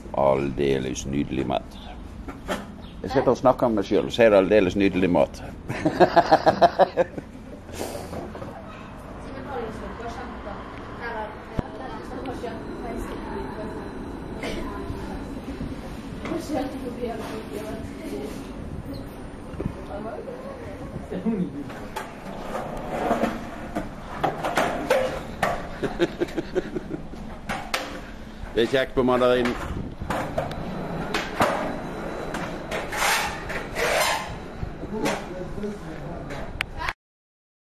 Aldeles nydelig mat. Jeg sitter og snakker med meg selv og sier aldeles nydelig mat. Det er kjekt på mandarinen.